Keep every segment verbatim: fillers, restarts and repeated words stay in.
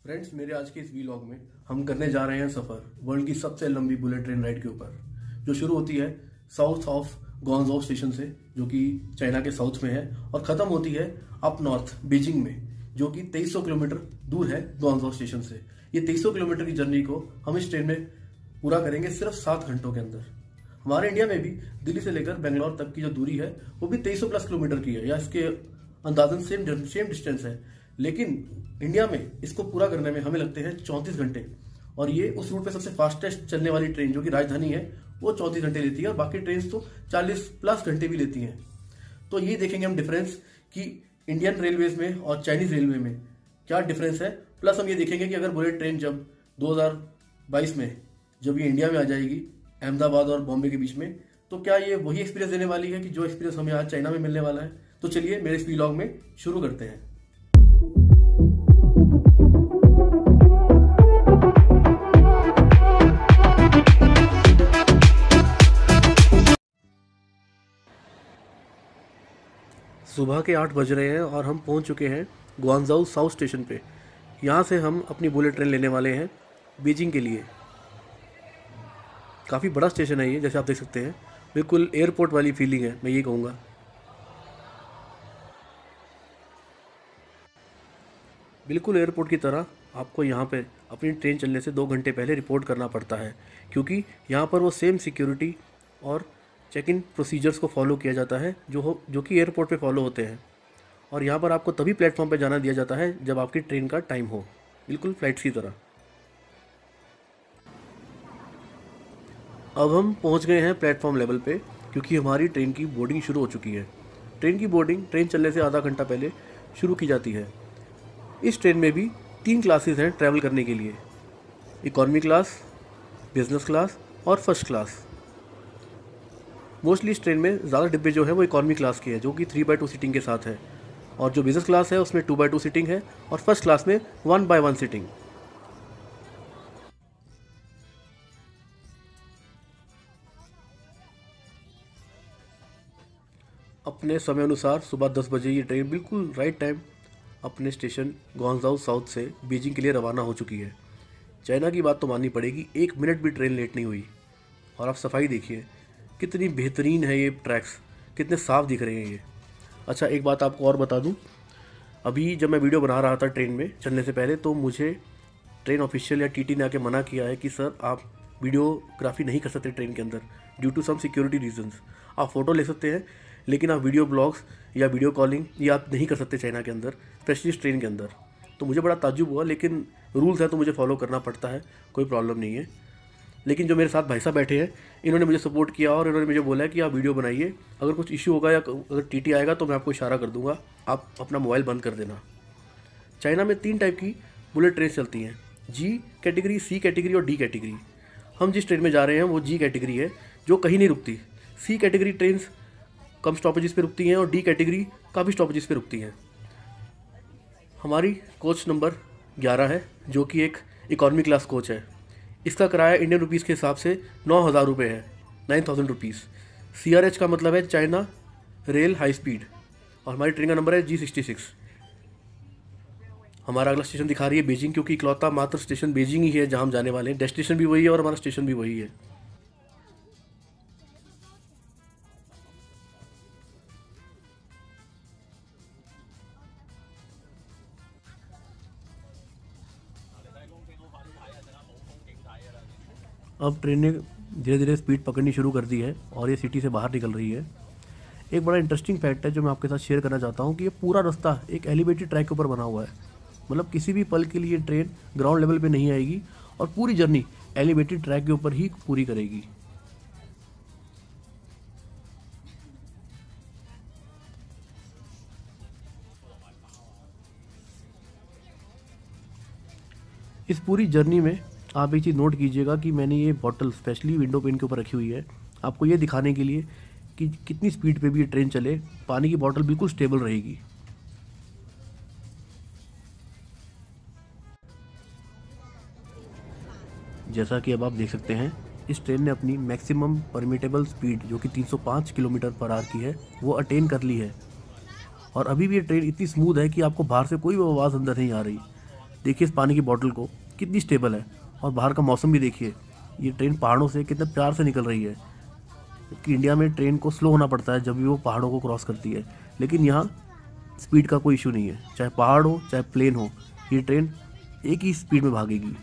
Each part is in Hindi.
फ्रेंड्स, मेरे आज के इस वीलॉग में हम करने जा रहे हैं सफर वर्ल्ड की सबसे लंबी बुलेट ट्रेन राइड के ऊपर, जो शुरू होती है साउथ ऑफ ग्वांगझोउ स्टेशन से, जो कि चाइना के साउथ में है, और खत्म होती है अप नॉर्थ बीजिंग में, जो कि तेईस सौ किलोमीटर दूर है ग्वांगझोउ स्टेशन से। ये तेईस सौ किलोमीटर की जर्नी को हम इस ट्रेन में पूरा करेंगे सिर्फ सात घंटों के अंदर। हमारे इंडिया में भी दिल्ली से लेकर बेंगलोर तक की जो दूरी है वो भी तेईस सौ प्लस किलोमीटर की है, या इसके अंदाजन सेम सेम डिस्टेंस है, लेकिन इंडिया में इसको पूरा करने में हमें लगते हैं चौंतीस घंटे। और ये उस रूट पे सबसे फास्टेस्ट चलने वाली ट्रेन, जो कि राजधानी है, वो चौंतीस घंटे लेती है, और बाकी ट्रेन तो चालीस प्लस घंटे भी लेती हैं। तो ये देखेंगे हम डिफरेंस कि इंडियन रेलवेज में और चाइनीज रेलवे में क्या डिफरेंस है। प्लस हम ये देखेंगे कि अगर बुलेट ट्रेन जब दो हज़ार बाईस में जब ये इंडिया में आ जाएगी अहमदाबाद और बॉम्बे के बीच में, तो क्या ये वही एक्सपीरियंस देने वाली है कि जो एक्सपीरियंस हमें आज चाइना में मिलने वाला है। तो चलिए मेरे इस व्लॉग में शुरू करते हैं। सुबह के आठ बज रहे हैं और हम पहुंच चुके हैं ग्वांगझोउ साउथ स्टेशन पे। यहाँ से हम अपनी बुलेट ट्रेन लेने वाले हैं बीजिंग के लिए। काफ़ी बड़ा स्टेशन है ये, जैसे आप देख सकते हैं, बिल्कुल एयरपोर्ट वाली फीलिंग है, मैं ये कहूँगा। बिल्कुल एयरपोर्ट की तरह आपको यहाँ पे अपनी ट्रेन चलने से दो घंटे पहले रिपोर्ट करना पड़ता है, क्योंकि यहाँ पर वो सेम सिक्योरिटी और चेक इन प्रोसीजर्स को फॉलो किया जाता है जो हो जो कि एयरपोर्ट पे फॉलो होते हैं। और यहाँ पर आपको तभी प्लेटफॉर्म पे जाना दिया जाता है जब आपकी ट्रेन का टाइम हो, बिल्कुल फ्लाइट्स की तरह। अब हम पहुँच गए हैं प्लेटफॉर्म लेवल पे, क्योंकि हमारी ट्रेन की बोर्डिंग शुरू हो चुकी है। ट्रेन की बोर्डिंग ट्रेन चलने से आधा घंटा पहले शुरू की जाती है। इस ट्रेन में भी तीन क्लासेस हैं ट्रैवल करने के लिए: इकॉनमी क्लास, बिजनेस क्लास और फर्स्ट क्लास। मोस्टली इस ट्रेन में ज़्यादा डिब्बे जो है वो इकॉनमी क्लास के हैं, जो कि थ्री बाई टू सीटिंग के साथ है, और जो बिजनेस क्लास है उसमें टू बाई टू सीटिंग है, और फर्स्ट क्लास में वन बाय वन सीटिंग। अपने समय अनुसार सुबह दस बजे ये ट्रेन बिल्कुल राइट टाइम अपने स्टेशन ग्वांगझोउ साउथ से बीजिंग के लिए रवाना हो चुकी है। चाइना की बात तो माननी पड़ेगी, एक मिनट भी ट्रेन लेट नहीं हुई। और आप सफाई देखिए, कितनी बेहतरीन है ये ट्रैक्स, कितने साफ़ दिख रहे हैं ये। अच्छा, एक बात आपको और बता दूं, अभी जब मैं वीडियो बना रहा था ट्रेन में चलने से पहले, तो मुझे ट्रेन ऑफिशियल या टीटी ने आके मना किया है कि सर आप वीडियोग्राफी नहीं कर सकते ट्रेन के अंदर, due to some security reasons. आप फ़ोटो ले सकते हैं, लेकिन आप वीडियो ब्लॉग्स या वीडियो कॉलिंग ये आप नहीं कर सकते चाइना के अंदर, स्पेशली इस ट्रेन के अंदर। तो मुझे बड़ा ताज्जुब हुआ, लेकिन रूल्स हैं तो मुझे फॉलो करना पड़ता है, कोई प्रॉब्लम नहीं है। लेकिन जो मेरे साथ भाई साहब बैठे हैं, इन्होंने मुझे सपोर्ट किया और इन्होंने मुझे बोला कि आप वीडियो बनाइए, अगर कुछ इश्यू होगा या अगर टीटी आएगा तो मैं आपको इशारा कर दूंगा, आप अपना मोबाइल बंद कर देना। चाइना में तीन टाइप की बुलेट ट्रेन चलती हैं: जी कैटेगरी, सी कैटेगरी और डी कैटेगरी। हम जिस ट्रेन में जा रहे हैं वो जी कैटेगरी है, जो कहीं नहीं रुकती। सी कैटेगरी ट्रेन कम स्टॉपेजेस पे रुकती हैं, और डी कैटेगरी काफ़ी स्टॉपेजेस पे रुकती हैं। हमारी कोच नंबर ग्यारह है, जो कि एक इकॉनमी क्लास कोच है। इसका किराया इंडियन रुपीज़ के हिसाब से नौ हज़ार रुपये है, nine thousand rupees. C R H का मतलब है चाइना रेल हाई स्पीड, और हमारी ट्रेन का नंबर है जी सिक्सटी सिक्स। हमारा अगला स्टेशन दिखा रही है बीजिंग, क्योंकि इकलौता मात्र स्टेशन बीजिंग ही है जहाँ हम जाने वाले हैं। डेस्टिनेशन भी वही है और हमारा स्टेशन भी वही है। अब ट्रेन ने धीरे धीरे स्पीड पकड़नी शुरू कर दी है और ये सिटी से बाहर निकल रही है। एक बड़ा इंटरेस्टिंग फैक्ट है जो मैं आपके साथ शेयर करना चाहता हूँ कि ये पूरा रास्ता एक एलिवेटेड ट्रैक के ऊपर बना हुआ है। मतलब किसी भी पल के लिए ट्रेन ग्राउंड लेवल पे नहीं आएगी, और पूरी जर्नी एलिवेटेड ट्रैक के ऊपर ही पूरी करेगी। इस पूरी जर्नी में आप एक चीज़ नोट कीजिएगा कि मैंने ये बॉटल स्पेशली विंडो पेन के ऊपर रखी हुई है, आपको ये दिखाने के लिए कि कितनी स्पीड पे भी ये ट्रेन चले, पानी की बॉटल बिल्कुल स्टेबल रहेगी। जैसा कि अब आप देख सकते हैं, इस ट्रेन ने अपनी मैक्सिमम परमिटेबल स्पीड, जो कि तीन सौ पाँच किलोमीटर पर आवर की है, वो अटेन कर ली है। और अभी भी ये ट्रेन इतनी स्मूथ है कि आपको बाहर से कोई भी आवाज़ अंदर नहीं आ रही। देखिए इस पानी की बोतल को, कितनी स्टेबल है। और बाहर का मौसम भी देखिए, ये ट्रेन पहाड़ों से कितने प्यार से निकल रही है। कि इंडिया में ट्रेन को स्लो होना पड़ता है जब भी वो पहाड़ों को क्रॉस करती है, लेकिन यहाँ स्पीड का कोई इशू नहीं है। चाहे पहाड़ हो चाहे प्लेन हो, ये ट्रेन एक ही स्पीड में भागेगी।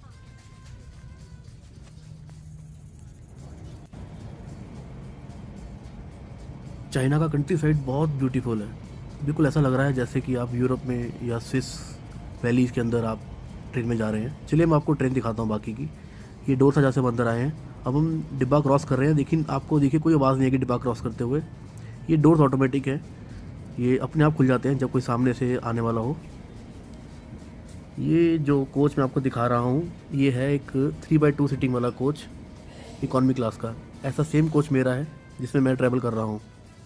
चाइना का कंट्री साइड बहुत ब्यूटीफुल है। बिल्कुल ऐसा लग रहा है जैसे कि आप यूरोप में या स्विस वैलीज़ के अंदर आप ट्रेन में जा रहे हैं। चलिए मैं आपको ट्रेन दिखाता हूँ बाकी की। ये डोर था जहाँ से हम अंदर आए हैं। अब हम डिब्बा क्रॉस कर रहे हैं, लेकिन आपको देखिए कोई आवाज़ नहीं है कि डिब्बा क्रॉस करते हुए। ये डोर्स ऑटोमेटिक है, ये अपने आप खुल जाते हैं जब कोई सामने से आने वाला हो। ये जो कोच मैं आपको दिखा रहा हूँ, ये है एक थ्री बाई टू सीटिंग वाला कोच, इकॉनमी क्लास का। ऐसा सेम कोच मेरा है जिसमें मैं ट्रैवल कर रहा हूँ।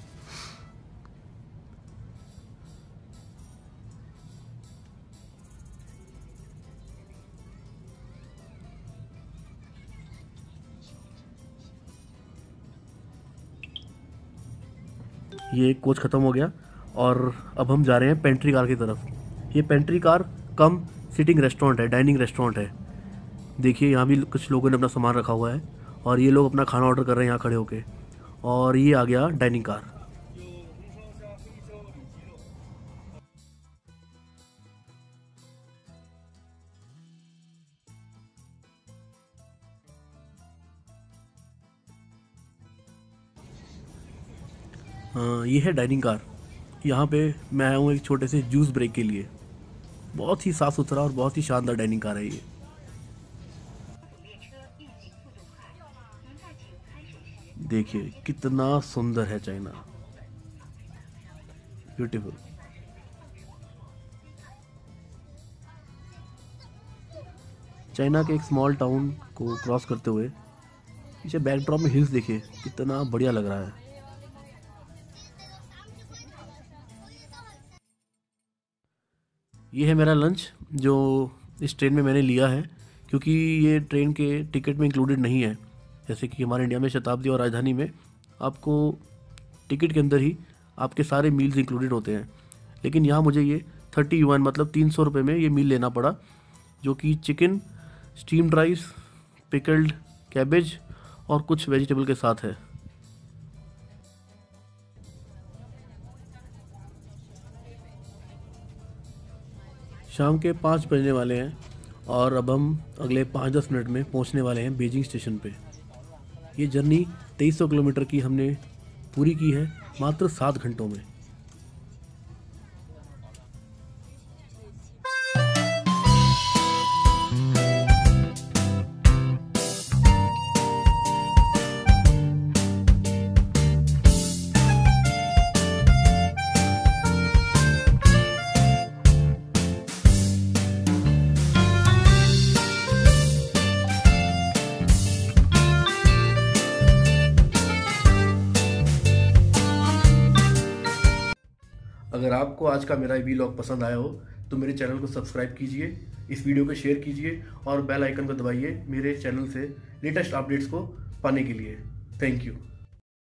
ये कोच ख़त्म हो गया और अब हम जा रहे हैं पेंट्री कार की तरफ। ये pantry car cum sitting restaurant है, डाइनिंग रेस्टोरेंट है। देखिए यहाँ भी कुछ लोगों ने अपना सामान रखा हुआ है और ये लोग अपना खाना ऑर्डर कर रहे हैं यहाँ खड़े होके। और ये आ गया डाइनिंग कार। हाँ, ये है डाइनिंग कार। यहाँ पे मैं आया हूँ एक छोटे से जूस ब्रेक के लिए। बहुत ही साफ़ सुथरा और बहुत ही शानदार डाइनिंग कार है ये। देखिए कितना सुंदर है चाइना, ब्यूटीफुल। चाइना के एक स्मॉल टाउन को क्रॉस करते हुए पीछे बैकड्रॉप में हिल्स देखिए, कितना बढ़िया लग रहा है। ये है मेरा लंच जो इस ट्रेन में मैंने लिया है, क्योंकि ये ट्रेन के टिकट में इंक्लूडेड नहीं है। जैसे कि हमारे इंडिया में शताब्दी और राजधानी में आपको टिकट के अंदर ही आपके सारे मील्स इंक्लूडेड होते हैं, लेकिन यहाँ मुझे ये थर्टी यूएन मतलब तीन सौ रुपये में ये मील लेना पड़ा, जो कि chicken, steamed rice, pickled cabbage और कुछ वेजिटेबल के साथ है। शाम के पाँच बजने वाले हैं और अब हम अगले पाँच दस मिनट में पहुंचने वाले हैं बीजिंग स्टेशन पे। ये जर्नी तेईस सौ किलोमीटर की हमने पूरी की है मात्र सात घंटों में। अगर आपको आज का मेरा वीलॉग पसंद आया हो तो मेरे चैनल को सब्सक्राइब कीजिए, इस वीडियो को शेयर कीजिए और बेल आइकन को दबाइए मेरे चैनल से लेटेस्ट अपडेट्स को पाने के लिए। Thank you.